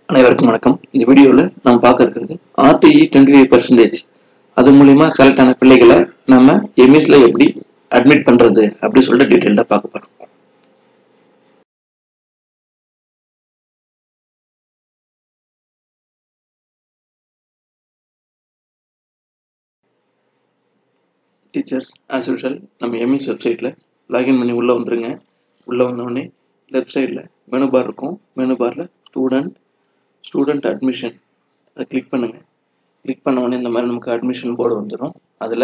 அனைவருக்கும் வணக்கம். இந்த வீடியோல நம்ம பார்க்க இருக்கிறது RTE 25%. அது மூலமா செலக்ட் ஆன பிள்ளைகளை நம்ம எம்எஸ்ல எப்படி அட்மிட் பண்றது அப்படி சொல்லிட்டு டீடைலா பார்க்க போறோம். டீச்சர்ஸ் ஆஸ் யூஷுவல் நம்ம எம்எஸ் வெப்சைட்ல லாகின் பண்ணி உள்ள வந்துருங்க. உள்ள வந்தோடனே லெஃப்ட் சைட்ல மெனு பார் இருக்கும். மெனு பார்ல ஸ்டூடெண்ட் அட்மிஷன் அதை கிளிக் பண்ணுங்க. கிளிக் பண்ண உடனே இந்த மாதிரி நமக்கு அட்மிஷன் போர்டு வந்துடும். அதுல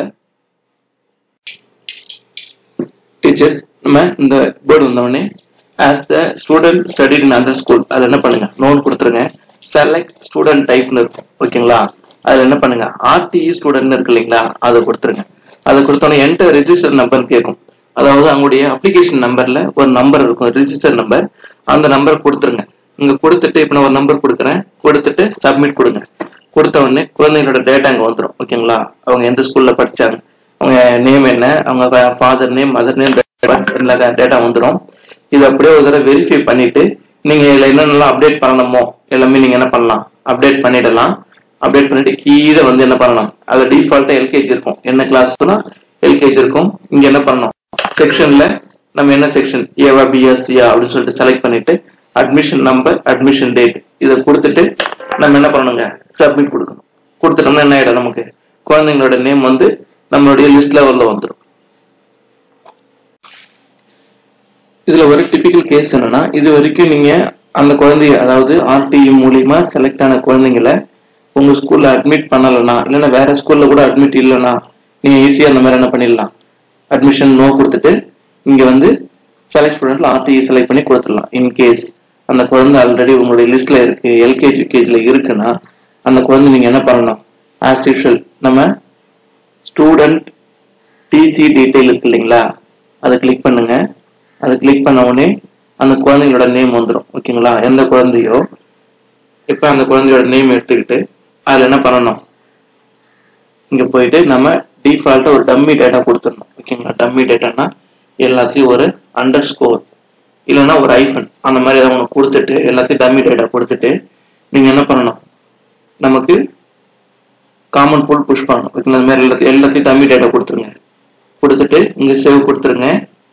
டீச்சர்ஸ் நம்ம இந்த போர்டு வந்தோடனே as the student studied in other school அதுல என்ன பண்ணுங்க, நோட் கொடுத்துருங்க. செலக்ட் ஸ்டூடெண்ட் டைப்னு இருக்கும், ஓகேங்களா? அதுல என்ன பண்ணுங்க, RTE ஸ்டூடெண்ட் இருக்கு இல்லைங்களா, அதை கொடுத்துருங்க. அதை கொடுத்தோன்னே என்டர் ரெஜிஸ்டர் நம்பர் கேட்கும். அதாவது அவங்களுடைய அப்ளிகேஷன் நம்பர்ல ஒரு நம்பர் இருக்கும், ரெஜிஸ்டர் நம்பர். அந்த நம்பர் கொடுத்துருங்க. இங்க கொடுத்துட்டு இப்ப நான் ஒரு நம்பர் கொடுக்குறேன், கொடுத்துட்டு சப்மிட் கொடுங்க. கொடுத்த உடனே குழந்தைங்களோட டேட்டா அங்க வந்துடும், ஓகேங்களா? அவங்க எந்த ஸ்கூல்ல படிச்சாங்க, அவங்க நேம் என்ன, அவங்க ஃபாதர் நேம், மதர் நேம், எல்லா டேட்டா வந்துடும். இது அப்படியே ஒரு தடவை வெரிஃபை பண்ணிட்டு நீங்க இதுல என்னென்னலாம் அப்டேட் பண்ணணுமோ எல்லாமே நீங்க என்ன பண்ணலாம், அப்டேட் பண்ணிடலாம். அப்டேட் பண்ணிட்டு கீழே வந்து என்ன பண்ணலாம், அதுல டிஃபால்ட்டா எல்கேஜி இருக்கும். என்ன கிளாஸ்னா எல்கேஜி இருக்கும். இங்க என்ன பண்ணணும், செக்ஷன்ல நம்ம என்ன செக்ஷன், ஏவா பியா சியா அப்படின்னு சொல்லிட்டு செலக்ட் பண்ணிட்டு அட்மிஷன் நம்பர், அட்மிஷன் டேட் இதை கொடுத்துட்டு நம்ம என்ன பண்ணணுங்க, சப்மிட் கொடுக்கணும். கொடுத்துட்டோம்னா என்ன ஆயிடும், நமக்கு குழந்தைங்களோட நேம் வந்து நம்மளுடைய லிஸ்ட் லெவல்ல வந்துடும். இதுல ஒரு டிபிக்கல் கேஸ் என்னன்னா, இது வரைக்கும் நீங்க அந்த குழந்தைய, அதாவது RTE மூலியமா செலக்ட் ஆன குழந்தைங்களை உங்க ஸ்கூல்ல அட்மிட் பண்ணலன்னா, இல்லைன்னா வேற ஸ்கூல்ல கூட அட்மிட் இல்லைன்னா நீங்க ஈஸியா அந்த மாதிரி என்ன பண்ணிடலாம், அட்மிஷன் நோ கொடுத்துட்டு இங்க வந்து செலக்ட் ஸ்டூடெண்ட்ல RTE செலக்ட் பண்ணி கொடுத்துடலாம். இன்கேஸ் அந்த குழந்தை ஆல்ரெடி உங்களுடைய லிஸ்ட்ல இருக்கு, எல்கேஜி யூகேஜில இருக்குன்னா அந்த குழந்தை நீங்க என்ன பண்ணணும், ஆஸ் யூஷுவல் நம்ம ஸ்டூடெண்ட் டிசி டீடைல் இருக்கு இல்லைங்களா, அதை கிளிக் பண்ணுங்க. அதை கிளிக் பண்ண உடனே அந்த குழந்தைங்களோட நேம் வந்துடும், ஓகேங்களா? எந்த குழந்தையோ இப்ப அந்த குழந்தையோட நேம் எடுத்துக்கிட்டு அதுல என்ன பண்ணணும், இங்க போயிட்டு நம்ம டிஃபால்ட்டா ஒரு டம்மி டேட்டா கொடுத்துடணும், ஓகேங்களா? டம்மி டேட்டானா எல்லாத்தையும் ஒரு அண்டர் ஸ்கோர் இல்லைன்னா ஒரு ஐஃபன் அந்த மாதிரி ஏதாவது ஒன்று கொடுத்துட்டு எல்லாத்தையும் டம்மி டேட்டா கொடுத்துட்டு நீங்க என்ன பண்ணணும், நமக்கு காமன் பூல் புஷ் பண்ணணும், ஓகேங்களா? இந்த மாதிரி எல்லாத்தையும் டம்மி டேட்டா கொடுத்துருங்க. கொடுத்துட்டு இங்க சேவ் கொடுத்துருங்க.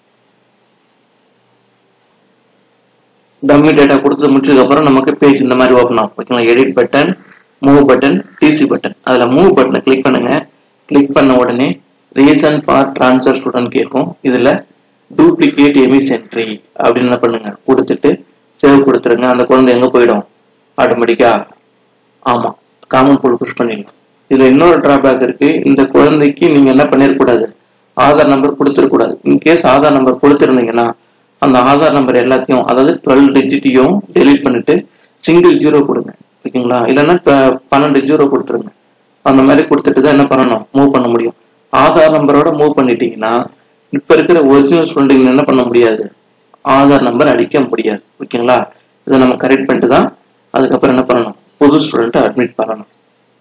டம்மி டேட்டா கொடுத்து முடிச்சதுக்கு அப்புறம் நமக்கு பேஜ் இந்த மாதிரி ஓப்பன் ஆகும், ஓகேங்களா? Edit button, move button, TC button. அதுல மூவ் பட்டனை கிளிக் பண்ணுங்க. கிளிக் பண்ண உடனே ரீசன் ஃபார் டிரான்ஸ்ஃபர் ஸ்டூடெண்ட் கேட்கும். இதுல டூப்ளிகேட் எமிஸ் என்ட்ரி அப்படின்னு என்ன பண்ணுங்க, கொடுத்துட்டு சேவ் கொடுத்துருங்க. அந்த குழந்தை எங்க போயிடும், ஆட்டோமேட்டிக்கா ஆமா காமன் பூல் புஷ் பண்ணிடலாம். இதுல இன்னொரு டிராபேக் இருக்கு. இந்த குழந்தைக்கு நீங்க என்ன பண்ணிடக்கூடாது, ஆதார் நம்பர் கொடுத்துடக்கூடாது. இன்கேஸ் ஆதார் நம்பர் கொடுத்துருந்தீங்கன்னா அந்த ஆதார் நம்பர் எல்லாத்தையும், அதாவது 12 டிஜிட்டையும் டெலீட் பண்ணிட்டு சிங்கிள் ஜீரோ கொடுங்க, ஓகேங்களா? இல்லைன்னா 12 ஜீரோ கொடுத்துருங்க. அந்த மாதிரி கொடுத்துட்டு தான் என்ன பண்ணணும், மூவ் பண்ண முடியும். ஆதார் நம்பரோட மூவ் பண்ணிட்டீங்கன்னா இப்ப இருக்கிற ஒரிஜினல் ஸ்டூடெண்ட் என்ன பண்ண முடியாது, ஆதார் நம்பர் அடிக்க முடியாது, ஓகேங்களா? இதை நம்ம கரெக்ட் பண்ணிட்டு தான் அதுக்கப்புறம் என்ன பண்ணணும், புது ஸ்டூடெண்ட்டை அட்மிட் பண்ணணும்.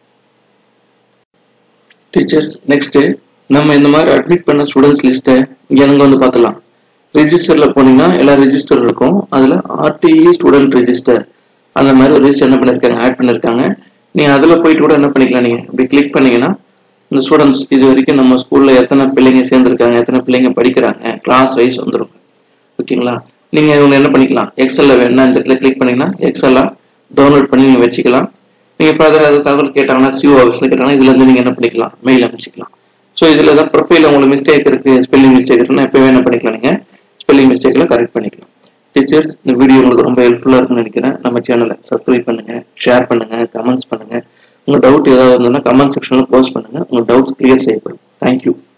டீச்சர்ஸ் நெக்ஸ்ட் நம்ம இந்த மாதிரி அட்மிட் பண்ண ஸ்டூடெண்ட்ஸ் லிஸ்ட்டை இங்க எனக்கு வந்து பார்த்துலாம். ரெஜிஸ்டர்ல போனீங்கன்னா எல்லா ரெஜிஸ்டர் இருக்கும். அதுல RTE ஸ்டூடெண்ட் ரெஜிஸ்டர் அந்த மாதிரி ஒரு ரெஜிஸ்டர் என்ன பண்ணிருக்காங்க, ஆட் பண்ணிருக்காங்க. நீங்க அதுல போயிட்டு கூட என்ன பண்ணிக்கலாம், நீங்க இப்படி கிளிக் பண்ணீங்கன்னா இந்த ஸ்டூடெண்ட்ஸ் இது வரைக்கும் நம்ம ஸ்கூல்ல எத்தனை பிள்ளைங்க சேர்ந்துருக்காங்க, எத்தனை பிள்ளைங்க படிக்கிறாங்க, கிளாஸ் வைஸ் வந்துடும், ஓகேங்களா? நீங்க இவங்க என்ன பண்ணிக்கலாம், எக்ஸல்ல வேணும்னா இந்த இடத்துல கிளிக் பண்ணீங்கன்னா எக்ஸலா டவுன்லோட் பண்ணி நீங்க வச்சுக்கலாம். நீங்க ஃபர்தர் ஏதாவது தகவல் கேட்டாங்கன்னா CO ஆஃபீஸ்ல கேட்டாங்கன்னா இதுல இருந்து நீங்க என்ன பண்ணிக்கலாம், மெயில் அமைச்சிக்கலாம். ஸோ இதுல தான் ப்ரொஃபைல் உங்களுக்கு மிஸ்டேக் இருக்கு, ஸ்பெல்லிங் மிஸ்டேக் இருக்குன்னா எப்பவே என்ன பண்ணிக்கலாம், நீங்க ஸ்பெல்லிங் மிஸ்டேக்ல கரெக்ட் பண்ணிக்கலாம். டீச்சர்ஸ் இந்த வீடியோ உங்களுக்கு ரொம்ப ஹெல்ப்ஃபுல்லா இருக்குன்னு நினைக்கிறேன். நம்ம சேனலை சப்ஸ்கிரைப் பண்ணுங்க, ஷேர் பண்ணுங்க, கமெண்ட்ஸ் பண்ணுங்க. உங்க டவுட் ஏதாவது இருந்ததுன்னா கமெண்ட் செக்ஷன்ல போஸ்ட் பண்ணுங்க. உங்க டவுட்ஸ் கிளியர் செய்யப்படும். தேங்க்யூ.